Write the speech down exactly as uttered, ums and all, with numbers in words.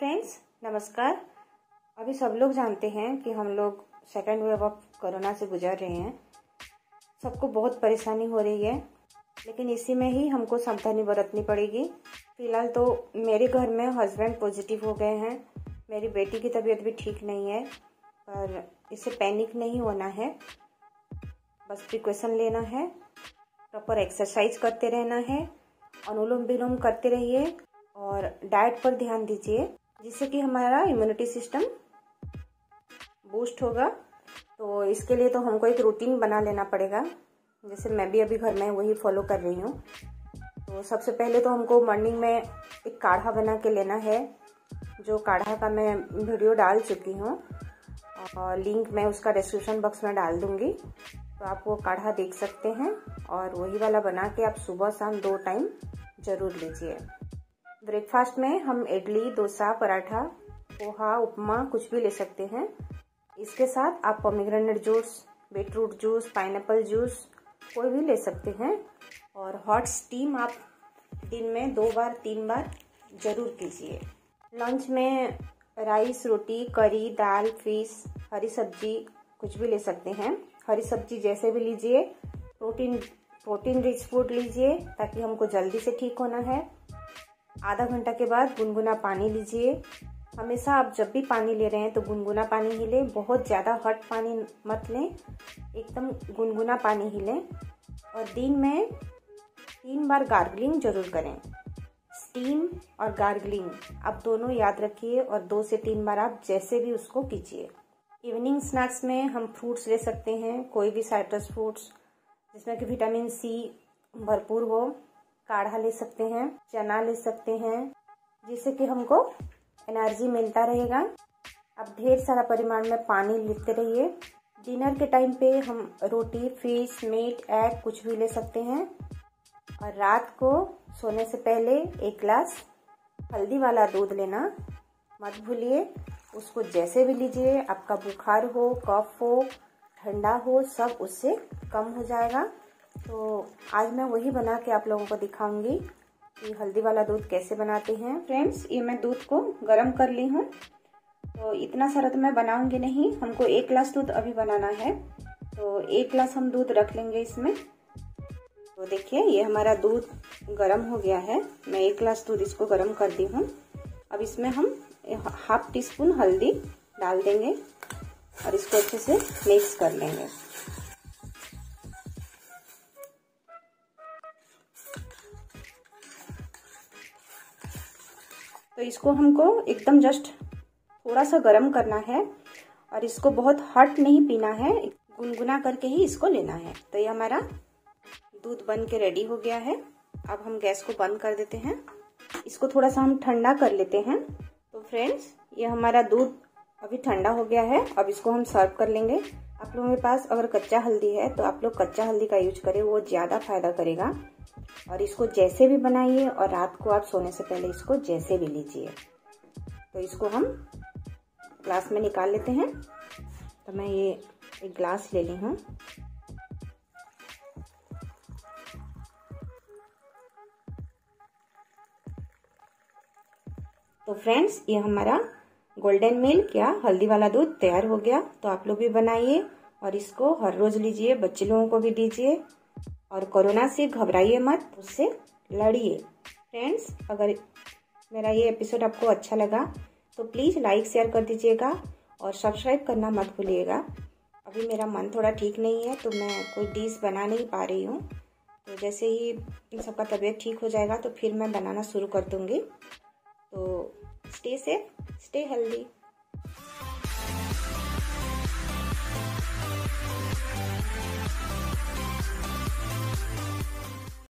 Friends, नमस्कार। अभी सब लोग जानते हैं कि हम लोग सेकेंड वेव ऑफ कोरोना से गुजर रहे हैं। सबको बहुत परेशानी हो रही है, लेकिन इसी में ही हमको सावधानी बरतनी पड़ेगी। फ़िलहाल तो मेरे घर में हस्बैंड पॉजिटिव हो गए हैं, मेरी बेटी की तबीयत भी ठीक नहीं है, पर इससे पैनिक नहीं होना है। बस प्रिकॉशन लेना है, प्रॉपर एक्सरसाइज करते रहना है, अनुलोम विलोम करते रहिए और डाइट पर ध्यान दीजिए, जिससे कि हमारा इम्यूनिटी सिस्टम बूस्ट होगा। तो इसके लिए तो हमको एक रूटीन बना लेना पड़ेगा, जैसे मैं भी अभी घर में वही फॉलो कर रही हूँ। तो सबसे पहले तो हमको मॉर्निंग में एक काढ़ा बना के लेना है, जो काढ़ा का मैं वीडियो डाल चुकी हूँ और लिंक मैं उसका डिस्क्रिप्शन बॉक्स में डाल दूँगी, तो आप वो काढ़ा देख सकते हैं। और वही वाला बना के आप सुबह शाम दो टाइम ज़रूर लीजिए। ब्रेकफास्ट में हम इडली, डोसा, पराठा, पोहा, उपमा कुछ भी ले सकते हैं। इसके साथ आप pomegranate juice, beetroot juice, pineapple juice कोई भी ले सकते हैं। और हॉट स्टीम आप दिन में दो बार तीन बार ज़रूर कीजिए। लंच में राइस, रोटी, करी, दाल, फिश, हरी सब्जी कुछ भी ले सकते हैं। हरी सब्जी जैसे भी लीजिए, प्रोटीन प्रोटीन रिच फूड लीजिए, ताकि हमको जल्दी से ठीक होना है। आधा घंटा के बाद गुनगुना पानी लीजिए। हमेशा आप जब भी पानी ले रहे हैं तो गुनगुना पानी ही लें, बहुत ज़्यादा हॉट पानी मत लें, एकदम गुनगुना पानी ही लें। और दिन में तीन बार गार्गलिंग जरूर करें। स्टीम और गार्गलिंग आप दोनों याद रखिए, और दो से तीन बार आप जैसे भी उसको कीजिए। इवनिंग स्नैक्स में हम फ्रूट्स ले सकते हैं, कोई भी साइट्रस फ्रूट्स जिसमें कि विटामिन सी भरपूर हो। काढ़ा ले सकते हैं, चना ले सकते हैं, जिससे कि हमको एनर्जी मिलता रहेगा। अब ढेर सारा परिमाण में पानी लेते रहिए। डिनर के टाइम पे हम रोटी, फिश, मीट, एग कुछ भी ले सकते हैं। और रात को सोने से पहले एक गिलास हल्दी वाला दूध लेना मत भूलिए। उसको जैसे भी लीजिए, आपका बुखार हो, कफ हो, ठंडा हो, सब उससे कम हो जाएगा। तो आज मैं वही बना के आप लोगों को दिखाऊंगी कि हल्दी वाला दूध कैसे बनाते हैं। फ्रेंड्स, ये मैं दूध को गर्म कर ली हूँ, तो इतना सारा तो मैं बनाऊंगी नहीं, हमको एक गिलास दूध अभी बनाना है, तो एक गिलास हम दूध रख लेंगे इसमें। तो देखिए, ये हमारा दूध गर्म हो गया है। मैं एक गिलास दूध इसको गर्म कर दी हूँ। अब इसमें हम हाफ टी स्पून हल्दी डाल देंगे और इसको अच्छे से मिक्स कर लेंगे। तो इसको हमको एकदम जस्ट थोड़ा सा गर्म करना है, और इसको बहुत हॉट नहीं पीना है, गुनगुना करके ही इसको लेना है। तो ये हमारा दूध बन के रेडी हो गया है। अब हम गैस को बंद कर देते हैं, इसको थोड़ा सा हम ठंडा कर लेते हैं। तो फ्रेंड्स, ये हमारा दूध अभी ठंडा हो गया है। अब इसको हम सर्व कर लेंगे। आप लोगों के पास अगर कच्चा हल्दी है तो आप लोग कच्चा हल्दी का यूज करें, वो ज़्यादा फायदा करेगा। और इसको जैसे भी बनाइए, और रात को आप सोने से पहले इसको जैसे भी लीजिए। तो इसको हम ग्लास में निकाल लेते हैं। तो मैं ये एक ग्लास ले ली हूँ। तो फ्रेंड्स, ये हमारा गोल्डन मिल्क या हल्दी वाला दूध तैयार हो गया। तो आप लोग भी बनाइए और इसको हर रोज लीजिए, बच्चे लोगों को भी दीजिए। और कोरोना से घबराइए मत, उससे लड़िए। फ्रेंड्स, अगर मेरा ये एपिसोड आपको अच्छा लगा तो प्लीज़ लाइक शेयर कर दीजिएगा और सब्सक्राइब करना मत भूलिएगा। अभी मेरा मन थोड़ा ठीक नहीं है, तो मैं कोई डिश बना नहीं पा रही हूँ। तो जैसे ही इन सबका तबीयत ठीक हो जाएगा तो फिर मैं बनाना शुरू कर दूँगी। तो स्टे सेफ, स्टे हेल्दी।